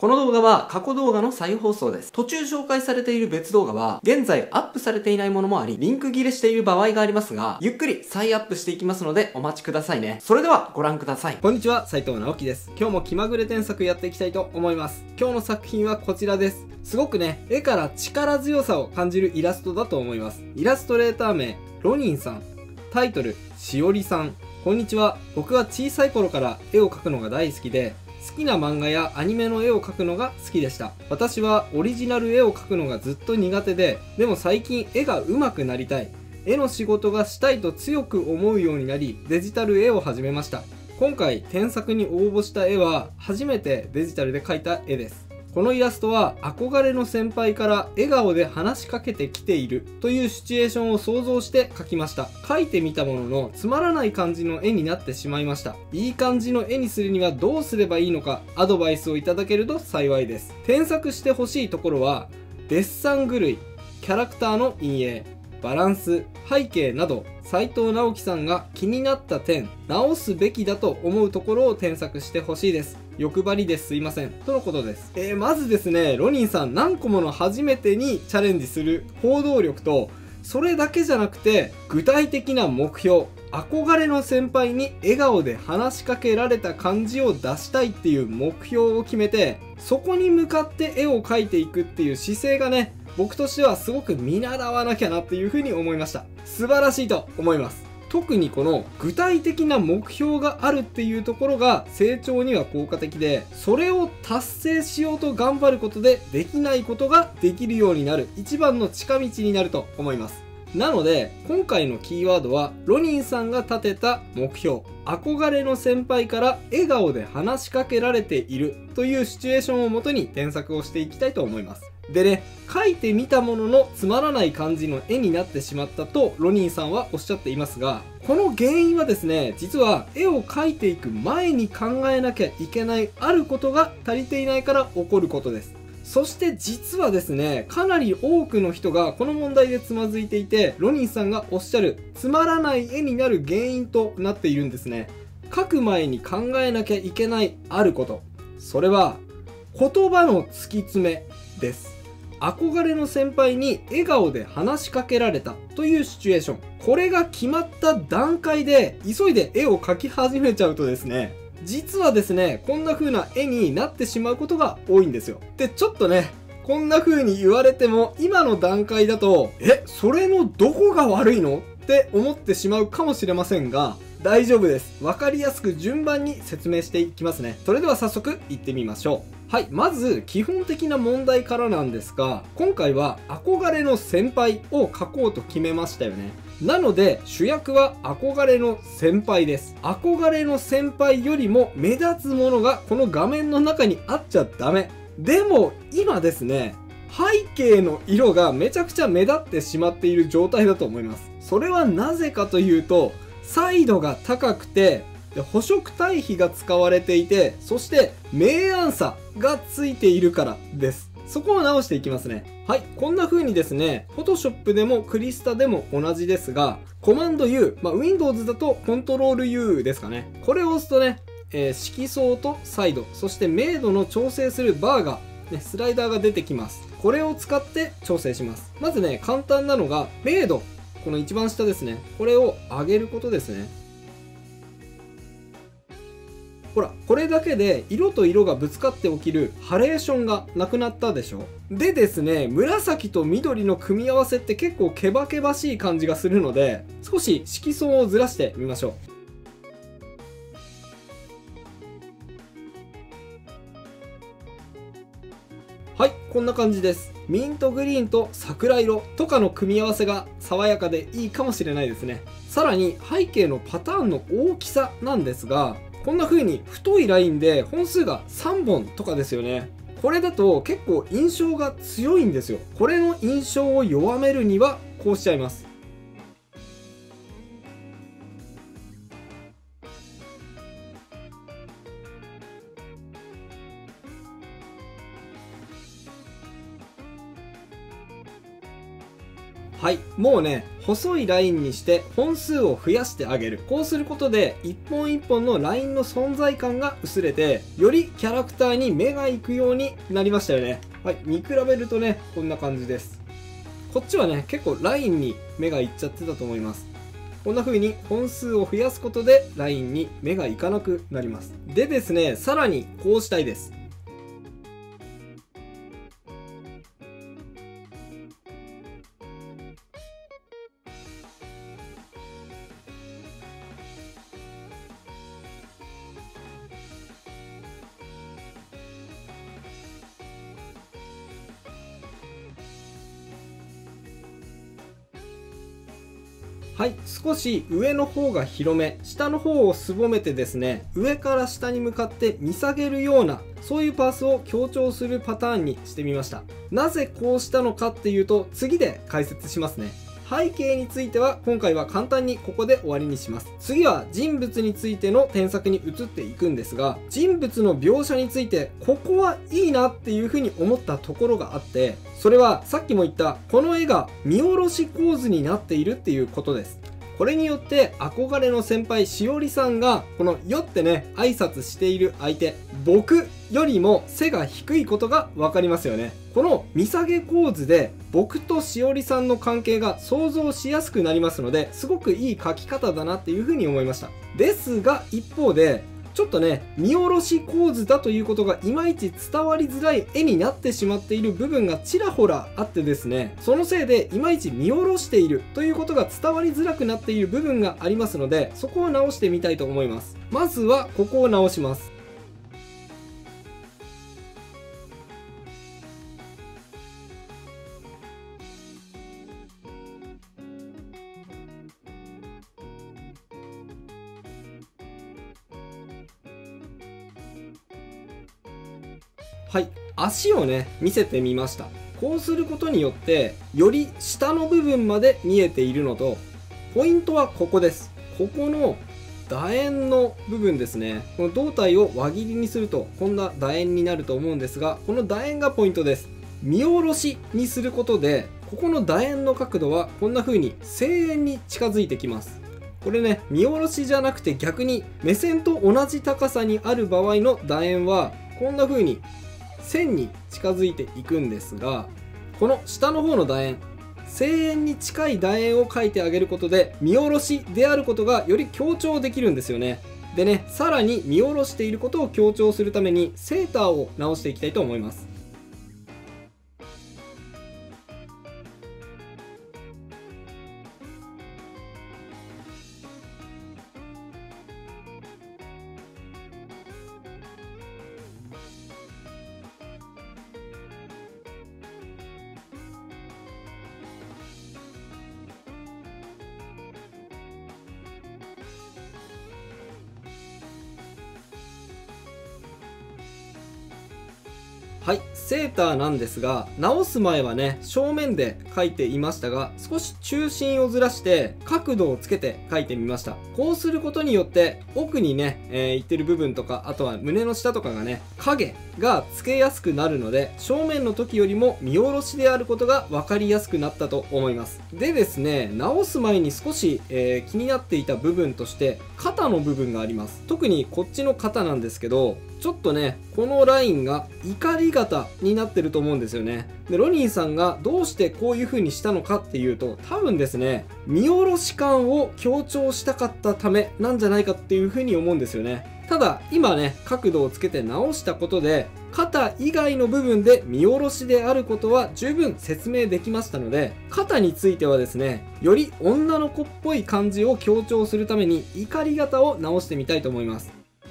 この動画は過去動画の再放送です。途中紹介されている別動画は、現在アップされていないものもあり、リンク切れしている場合がありますが、ゆっくり再アップしていきますのでお待ちくださいね。それではご覧ください。 こんにちは、斉藤直樹です。今日も気まぐれ添削やっていきたいと思います。今日の作品はこちらです。すごくね、絵から力強さを感じるイラストだと思います。イラストレーター名、ロニンさん。タイトル、しおりさん。こんにちは。僕は小さい頃から絵を描くのが大好きで、好きな漫画やアニメの絵を描くのが好きでした。私はオリジナル絵を描くのがずっと苦手で、でも最近絵が上手くなりたい。絵の仕事がしたいと強く思うようになり、デジタル絵を始めました。今回添削に応募した絵は初めてデジタルで描いた絵です。このイラストは憧れの先輩から笑顔で話しかけてきているというシチュエーションを想像して描きました。描いてみたもののつまらない感じの絵になってしまいました。いい感じの絵にするにはどうすればいいのかアドバイスをいただけると幸いです。添削してほしいところはデッサン狂い、キャラクターの陰影、バランス、背景など斉藤直樹さんが気になった点、直すべきだと思うところを添削してほしいです。欲張りですいません。とのことです。まずですね、ロニンさん何個もの初めてにチャレンジする行動力と、それだけじゃなくて具体的な目標、憧れの先輩に笑顔で話しかけられた感じを出したいっていう目標を決めて、そこに向かって絵を描いていくっていう姿勢がね、僕としてはすごく見習わなきゃなっていうふうに思いました。素晴らしいと思います。特にこの具体的な目標があるっていうところが成長には効果的で、それを達成しようと頑張ることでできないことができるようになる一番の近道になると思います。なので今回のキーワードはロニンさんが立てた目標、憧れの先輩から笑顔で話しかけられているというシチュエーションをもとに添削をしていきたいと思います。でね、描いてみたもののつまらない感じの絵になってしまったとロニンさんはおっしゃっていますが、この原因はですね、実は絵を描いていく前に考えなきゃいけないあることが足りていないから起こることです。そして実はですね、かなり多くの人がこの問題でつまずいていて、ロニンさんがおっしゃるつまらない絵になる原因となっているんですね。描く前に考えなきゃいけないあること。それは言葉の突き詰めです。憧れの先輩に笑顔で話しかけられたというシチュエーション。これが決まった段階で急いで絵を描き始めちゃうとですね、実はですね、こんな風な絵になってしまうことが多いんですよ。で、ちょっとね、こんな風に言われても今の段階だと、それのどこが悪いのって思ってしまうかもしれませんが、大丈夫です。わかりやすく順番に説明していきますね。それでは早速行ってみましょう。はい、まず基本的な問題からなんですが、今回は憧れの先輩を描こうと決めましたよね。なので主役は憧れの先輩です。憧れの先輩よりも目立つものがこの画面の中にあっちゃダメ。でも今ですね、背景の色がめちゃくちゃ目立ってしまっている状態だと思います。それはなぜかというと、彩度が高くて補色対比が使われていて、そして明暗差がついているからです。そこを直していきますね。はい、こんな風にですね、Photoshop でもクリスタでも同じですが、コマンド U、Windows だとコントロール U ですかね。これを押すとね、色相と彩度、そして明度の調整するバーが、スライダーが出てきます。これを使って調整します。まずね、簡単なのが明度。この一番下ですね。これを上げることですね。ほら、これだけで色と色がぶつかって起きるハレーションがなくなったでしょ。でですね、紫と緑の組み合わせって結構ケバケバしい感じがするので、少し色相をずらしてみましょう。はい、こんな感じです。ミントグリーンと桜色とかの組み合わせが爽やかでいいかもしれないですね。さらに背景のパターンの大きさなんですが、こんな風に太いラインで本数が3本とかですよね。これだと結構印象が強いんですよ。これの印象を弱めるにはこうしちゃいます。 はい、もうね、細いラインにして本数を増やしてあげる。こうすることで一本一本のラインの存在感が薄れて、よりキャラクターに目が行くようになりましたよね。はい、見比べるとね、こんな感じです。こっちはね、結構ラインに目がいっちゃってたと思います。こんな風に本数を増やすことでラインに目がいかなくなります。でですね、さらにこうしたいです。はい、少し上の方が広め、下の方をすぼめてですね、上から下に向かって見下げるような、そういうパースを強調するパターンにしてみました。なぜこうしたのかっていうと、次で解説しますね。背景については今回は簡単にここで終わりにします。次は人物についての添削に移っていくんですが、人物の描写についてここはいいなっていうふうに思ったところがあって、それはさっきも言ったこの絵が見下ろし構図になっているっていうことです。これによって憧れの先輩しおりさんがこのよってね挨拶している相手、僕よりも背が低いことが分かりますよね。この見下げ構図で僕としおりさんの関係が想像しやすくなりますので、すごくいい描き方だなっていうふうに思いました。ですが一方でちょっとね、見下ろし構図だということがいまいち伝わりづらい絵になってしまっている部分がちらほらあってですね、そのせいでいまいち見下ろしているということが伝わりづらくなっている部分がありますので、そこを直してみたいと思います。まずはここを直します。はい、足をね見せてみました。こうすることによってより下の部分まで見えているのと、ポイントはここです。ここの楕円の部分ですね。この胴体を輪切りにするとこんな楕円になると思うんですが、この楕円がポイントです。見下ろしにすることでここの楕円の角度はこんな風に正円に近づいてきます。これね、見下ろしじゃなくて逆に目線と同じ高さにある場合の楕円はこんな風に線に近づいていくんですが、この下の方の楕円、正円に近い楕円を描いてあげることで見下ろしであることがより強調できるんですよね。でね、さらに見下ろしていることを強調するためにセーターを直していきたいと思います。はい、セーターなんですが、直す前はね正面で描いていましたが、少し中心をずらして角度をつけて描いてみました。こうすることによって奥にね、いってる部分とか、あとは胸の下とかがね影がつけやすくなるので、正面の時よりも見下ろしであることが分かりやすくなったと思います。でですね、直す前に少し、気になっていた部分として肩の部分があります。特にこっちの肩なんですけど、ちょっとねこのラインが怒り型になってると思うんですよね。でロニーさんがどうしてこういう風にしたのかっていうと、多分ですね見下ろし感を強調したかったためなんじゃないかっていう風に思うんですよね。ただ今ね角度をつけて直したことで肩以外の部分で見下ろしであることは十分説明できましたので、肩についてはですねより女の子っぽい感じを強調するために怒り型を直してみたいと思います。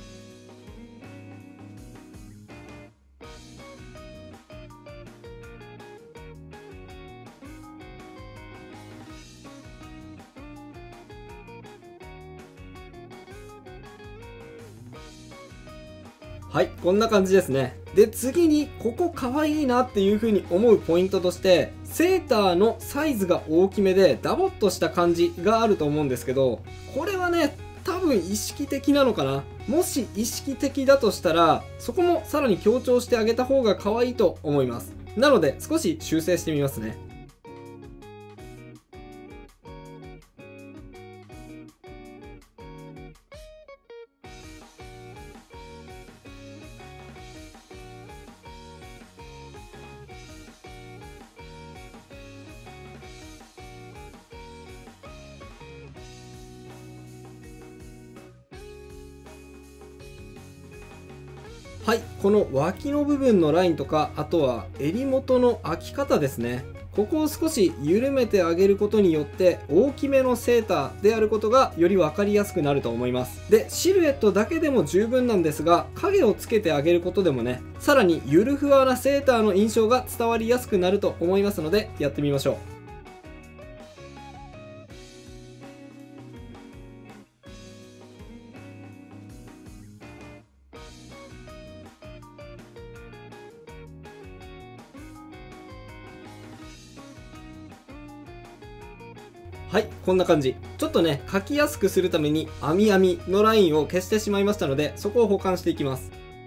はい、こんな感じですね。で、次に、ここ可愛いなっていう風に思うポイントとして、セーターのサイズが大きめで、ダボっとした感じがあると思うんですけど、これはね、多分意識的なのかな。もし意識的だとしたら、そこもさらに強調してあげた方が可愛いと思います。なので、少し修正してみますね。 はい、この脇の部分のラインとか、あとは襟元の開き方ですね。ここを少し緩めてあげることによって大きめのセーターであることがより分かりやすくなると思います。で、シルエットだけでも十分なんですが、影をつけてあげることでもね、さらにゆるふわなセーターの印象が伝わりやすくなると思いますので、やってみましょう。はい、こんな感じ。ちょっとね、描きやすくするために網のラインを消してしまいましたので、そこを補完していきます。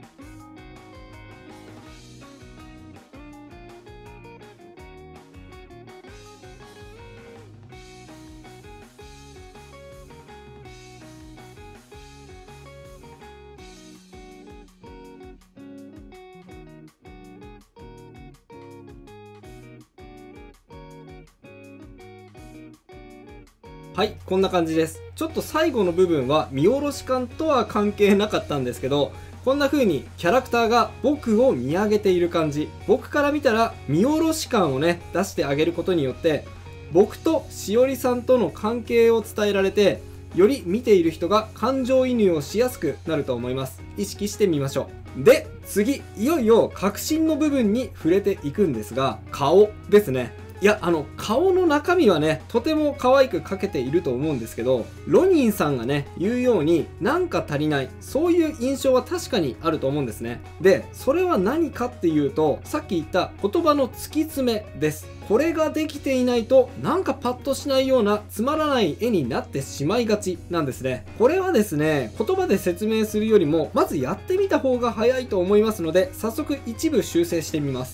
はい、こんな感じです。ちょっと最後の部分は見下ろし感とは関係なかったんですけど、こんな風にキャラクターが僕を見上げている感じ。僕から見たら見下ろし感をね、出してあげることによって、僕としおりさんとの関係を伝えられて、より見ている人が感情移入をしやすくなると思います。意識してみましょう。で、次、いよいよ核心の部分に触れていくんですが、顔ですね。いや、顔の中身はね、とても可愛く描けていると思うんですけど、ロニンさんがね、言うように、なんか足りない、そういう印象は確かにあると思うんですね。で、それは何かっていうと、さっき言った言葉の突き詰めです。これができていないと、なんかパッとしないようなつまらない絵になってしまいがちなんですね。これはですね、言葉で説明するよりも、まずやってみた方が早いと思いますので、早速一部修正してみます。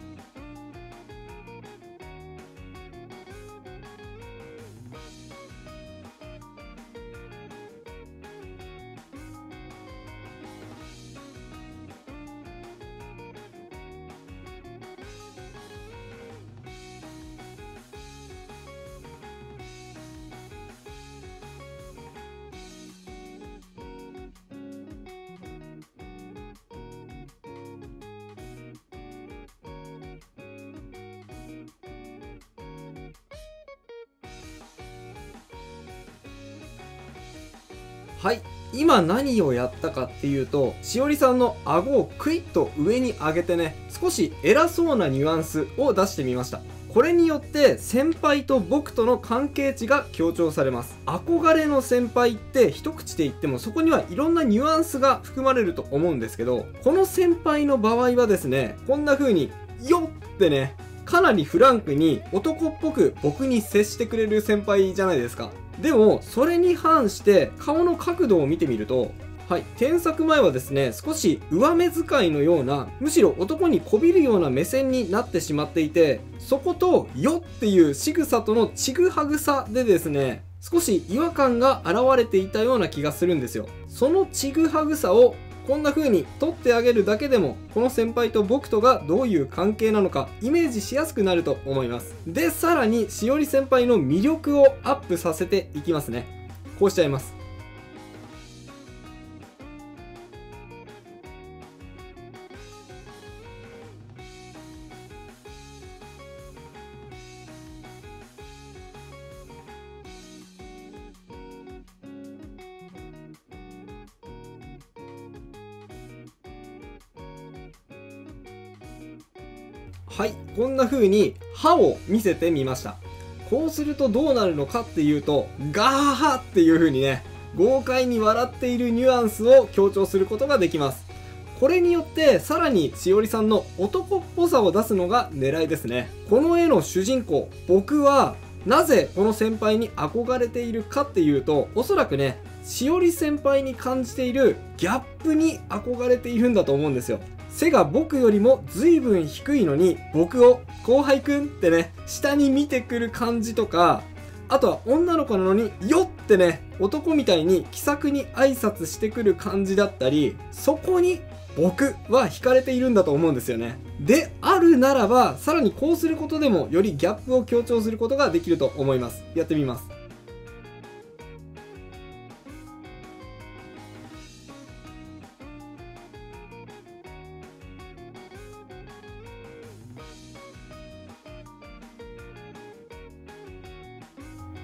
はい、今何をやったかっていうと、しおりさんの顎をクイッと上に上げてね、少し偉そうなニュアンスを出してみました。これによって先輩と僕との関係値が強調されます。憧れの先輩って一口で言ってもそこにはいろんなニュアンスが含まれると思うんですけど、この先輩の場合はですね、こんな風によってね、かなりフランクに男っぽく僕に接してくれる先輩じゃないですか。でもそれに反して顔の角度を見てみると、はい、添削前はですね、少し上目遣いのような、むしろ男にこびるような目線になってしまっていて、そことよっていう仕草とのちぐはぐさでですね、少し違和感が現れていたような気がするんですよ。そのちぐはぐさをこんな風に取ってあげるだけでも、この先輩と僕とがどういう関係なのかイメージしやすくなると思います。で、さらにしおり先輩の魅力をアップさせていきますね。こうしちゃいます。はい、こんな風に歯を見せてみました。こうするとどうなるのかっていうと、ガーハっていう風にね、豪快に笑っているニュアンスを強調することができます。これによってさらにしおりさんの男っぽさを出すのが狙いですね。この絵の主人公、僕はなぜこの先輩に憧れているかっていうと、おそらくね、しおり先輩に感じているギャップに憧れているんだと思うんですよ。背が僕よりも随分低いのに、僕を後輩くんってね、下に見てくる感じとか、あとは女の子なのによってね、男みたいに気さくに挨拶してくる感じだったり、そこに僕は惹かれているんだと思うんですよね。であるならば、さらにこうすることでもよりギャップを強調することができると思います。やってみます。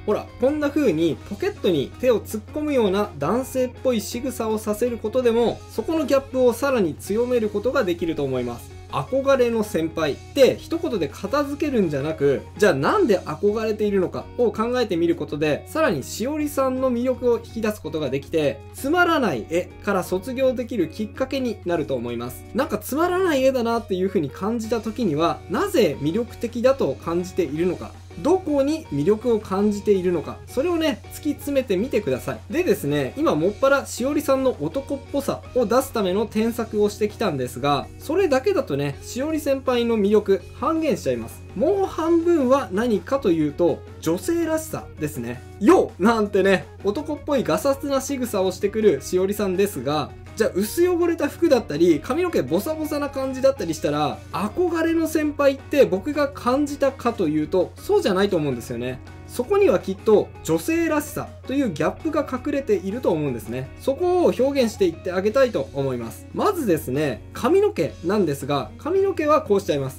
ほら、こんな風にポケットに手を突っ込むような男性っぽい仕草をさせることでも、そこのギャップをさらに強めることができると思います。憧れの先輩って一言で片付けるんじゃなく、じゃあなんで憧れているのかを考えてみることで、さらにしおりさんの魅力を引き出すことができて、つまらない絵から卒業できるきっかけになると思います。なんかつまらない絵だなっていう風に感じた時には、なぜ魅力的だと感じているのか、どこに魅力を感じているのか、それをね、突き詰めてみてください。でですね、今もっぱらしおりさんの男っぽさを出すための添削をしてきたんですが、それだけだとね、しおり先輩の魅力半減しちゃいます。もう半分は何かというと、女性らしさですね。よっなんてね、男っぽいガサツな仕草をしてくるしおりさんですが、じゃあ薄汚れた服だったり髪の毛ボサボサな感じだったりしたら、憧れの先輩って僕が感じたかというとそうじゃないと思うんですよね。そこにはきっと女性らしさというギャップが隠れていると思うんですね。そこを表現していってあげたいと思います。まずですね、髪の毛なんですが、髪の毛はこうしちゃいます。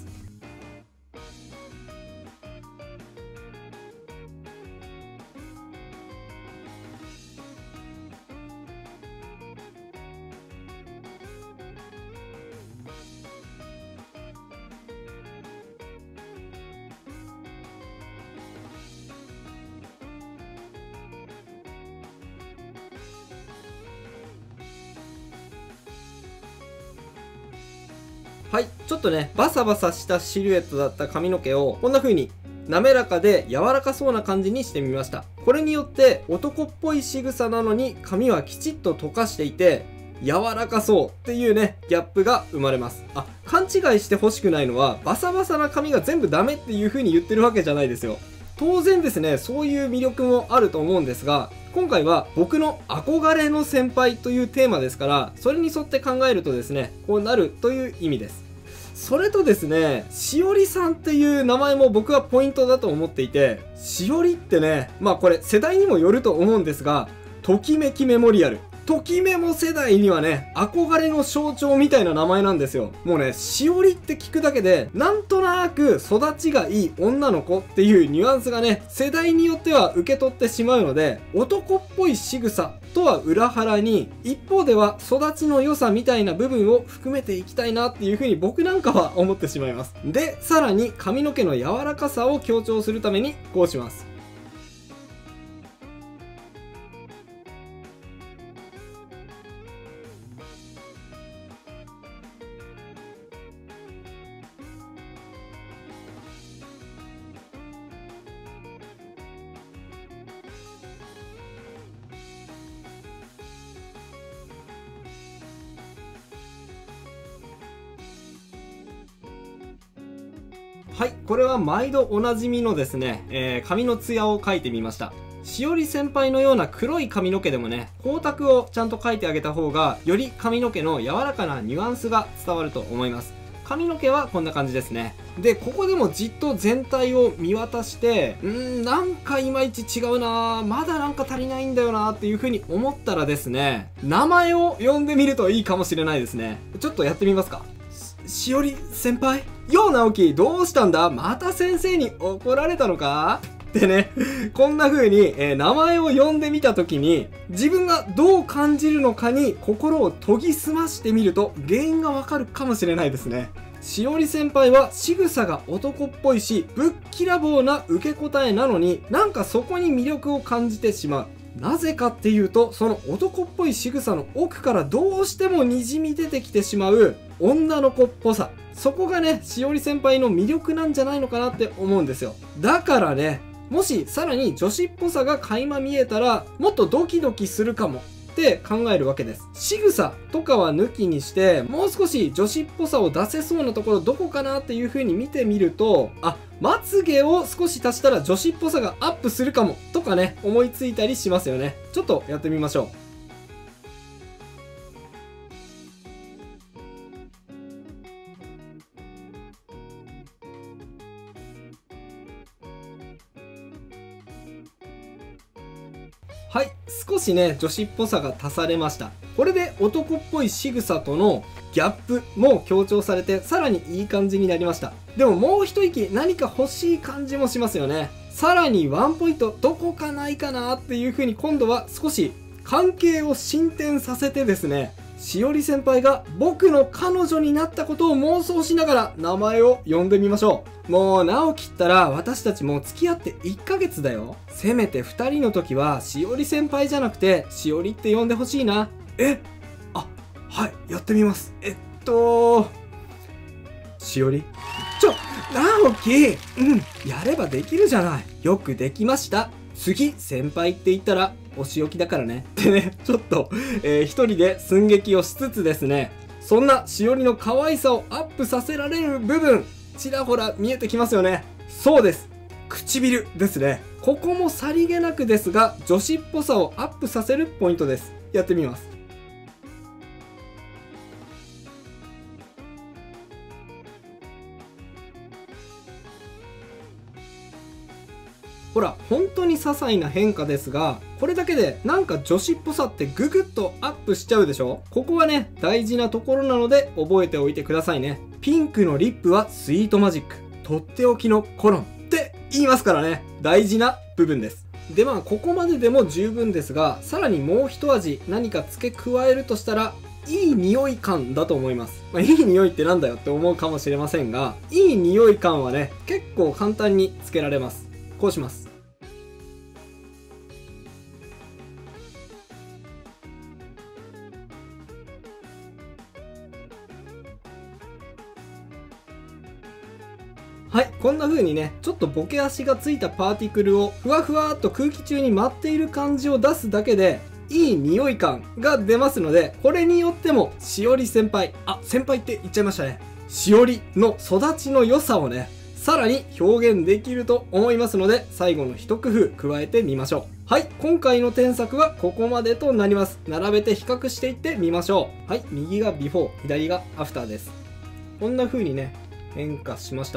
はい、ちょっとね、バサバサしたシルエットだった髪の毛をこんな風に滑らかで柔らかそうな感じにしてみました。これによって男っぽい仕草なのに髪はきちっと溶かしていて柔らかそうっていうね、ギャップが生まれます。あ、勘違いしてほしくないのは、バサバサな髪が全部ダメっていう風に言ってるわけじゃないですよ。当然ですね、そういう魅力もあると思うんですが、今回は僕の憧れの先輩というテーマですから、それに沿って考えるとですね、こうなるという意味です。それとですね、しおりさんっていう名前も僕はポイントだと思っていて、しおりってね、まあこれ世代にもよると思うんですが、ときめきメモリアル。ときメモ世代にはね、憧れの象徴みたいな名前なんですよ。もうね、しおりって聞くだけで、なんとなく育ちがいい女の子っていうニュアンスがね、世代によっては受け取ってしまうので、男っぽい仕草とは裏腹に、一方では育ちの良さみたいな部分を含めていきたいなっていう風に僕なんかは思ってしまいます。で、さらに髪の毛の柔らかさを強調するためにこうします。はい、これは毎度おなじみのですね、髪のツヤを描いてみました。しおり先輩のような黒い髪の毛でもね、光沢をちゃんと描いてあげた方が、より髪の毛の柔らかなニュアンスが伝わると思います。髪の毛はこんな感じですね。で、ここでもじっと全体を見渡して、なんかいまいち違うなぁ、まだなんか足りないんだよなーっていう風に思ったらですね、名前を呼んでみるといいかもしれないですね。ちょっとやってみますか。しおり先輩、よう直樹、どうしたんだ、また先生に怒られたのかってね、こんな風に、名前を呼んでみた時に自分がどう感じるのかに心を研ぎ澄ましてみると原因がわかるかもしれないですね。しおり先輩は仕草が男っぽいし、ぶっきらぼうな受け答えなのに、なんかそこに魅力を感じてしまう。なぜかっていうと、その男っぽい仕草の奥からどうしても滲み出てきてしまう女の子っぽさ、そこがね、しおり先輩の魅力なんじゃないのかなって思うんですよ。だからね、もしさらに女子っぽさが垣間見えたら、もっとドキドキするかもって考えるわけです。仕草とかは抜きにして、もう少し女子っぽさを出せそうなところどこかなっていう風に見てみると、あ、まつげを少し足したら女子っぽさがアップするかもとかね、思いついたりしますよね。ちょっとやってみましょう。はい、少しね、女子っぽさが足されました。これで男っぽい仕草とのギャップも強調されて、さらにいい感じになりました。でももう一息何か欲しい感じもしますよね。 さらにワンポイントどこかないかなっていう風に今度は少し関係を進展させてですね、しおり先輩が僕の彼女になったことを妄想しながら名前を呼んでみましょう。もう直樹ったら私たちもう付き合って1ヶ月だよ。せめて2人の時はしおり先輩じゃなくてしおりって呼んでほしいな。はい、やってみます。しおり直樹、やればできるじゃない。よくできました。次先輩って言ったらお仕置きだからねってね、ちょっと、一人で寸劇をしつつですね、そんなしおりの可愛さをアップさせられる部分ちらほら見えてきますよね。そうです、唇ですね。ここもさりげなくですが女子っぽさをアップさせるポイントです。やってみます。ほら、本当に些細な変化ですが、これだけでなんか女子っぽさってググッとアップしちゃうでしょ。ここはね、大事なところなので覚えておいてくださいね。ピンクのリップはスイートマジック、とっておきのコロンって言いますからね。大事な部分です。でここまででも十分ですが、さらにもう一味何か付け加えるとしたら、いい匂い感だと思います。いい匂いってなんだよって思うかもしれませんが、いい匂い感はね、結構簡単に付けられます。こうします。はい、こんな風にね、ちょっとボケ足がついたパーティクルをふわふわっと空気中に舞っている感じを出すだけで、いい匂い感が出ますので、これによってもしおり先輩、先輩って言っちゃいましたね。しおりの育ちの良さをね、さらに表現できると思いますので、最後の一工夫加えてみましょう。はい、今回の添削はここまでとなります。並べて比較していってみましょう。はい、右がビフォー、左がアフターです。こんな風にね、変化しました。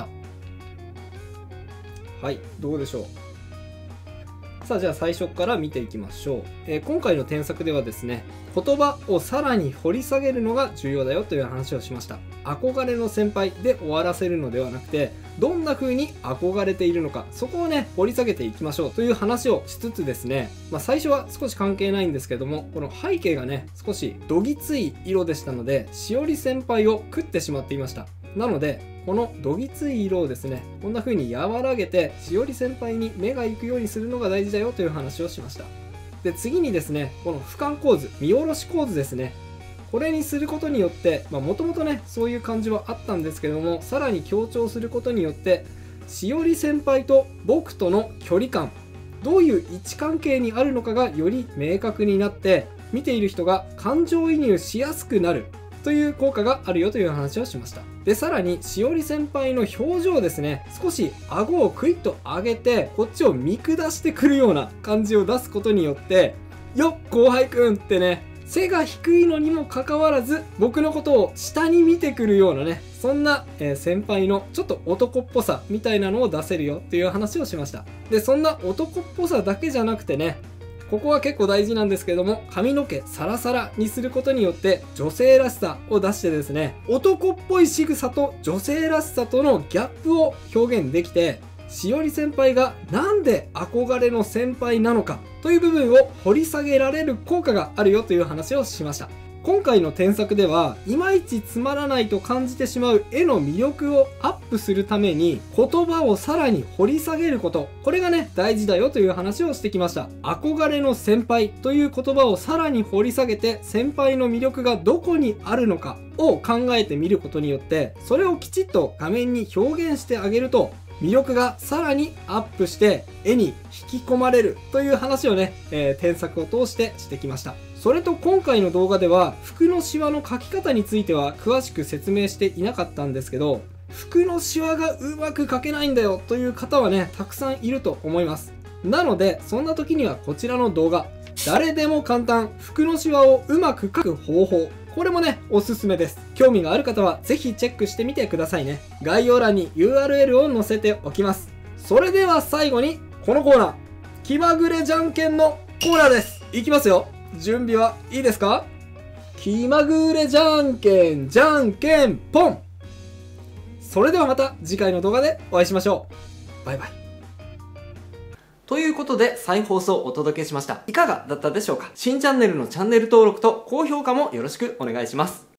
はい、どうでしょう。さあ、じゃあ最初から見ていきましょう。今回の添削ではですね、言葉をさらに掘り下げるのが重要だよという話をしました。憧れの先輩で終わらせるのではなくて、どんな風に憧れているのか、そこをね、掘り下げていきましょうという話をしつつですね、最初は少し関係ないんですけども、この背景がね、少しどぎつい色でしたので、しおり先輩を食ってしまっていました。なので、このどぎつい色をですね、こんな風に和らげて、しおり先輩に目が行くようにするのが大事だよという話をしました。で、次にですね、この俯瞰構図、見下ろし構図ですね。これにすることによって、もともとね、そういう感じはあったんですけども、さらに強調することによって、しおり先輩と僕との距離感、どういう位置関係にあるのかがより明確になって、見ている人が感情移入しやすくなるという効果があるよという話をしました。で、さらにしおり先輩の表情ですね、少し顎をクイッと上げてこっちを見下してくるような感じを出すことによって、よっ後輩くんってね、背が低いのにもかかわらず僕のことを下に見てくるようなね、そんな先輩のちょっと男っぽさみたいなのを出せるよっていう話をしました。で、そんな男っぽさだけじゃなくてね、ここは結構大事なんですけども、髪の毛サラサラにすることによって女性らしさを出してですね、男っぽい仕草と女性らしさとのギャップを表現できて、しおり先輩がなんで憧れの先輩なのかという部分を掘り下げられる効果があるよという話をしました。今回の添削ではいまいちつまらないと感じてしまう絵の魅力をアップするために言葉をさらに掘り下げること、これがね大事だよという話をしてきました。憧れの先輩という言葉をさらに掘り下げて、先輩の魅力がどこにあるのかを考えてみることによって、それをきちっと画面に表現してあげると魅力がさらにアップして絵に引き込まれるという話をね、添削を通してしてきました。それと今回の動画では服のシワの描き方については詳しく説明していなかったんですけど、服のシワがうまく描けないんだよという方はねたくさんいると思います。なのでそんな時にはこちらの動画、誰でも簡単服のシワをうまく描く方法、これもねおすすめです。興味がある方はぜひチェックしてみてくださいね。概要欄に URL を載せておきます。それでは最後にこのコーナー、気まぐれじゃんけんのコーナーです。いきますよ。準備はいいですか？気まぐれじゃんけんじゃんけんポン。それではまた次回の動画でお会いしましょう。バイバイ。 ということで、再放送をお届けしました。いかがだったでしょうか？新チャンネルのチャンネル登録と高評価もよろしくお願いします。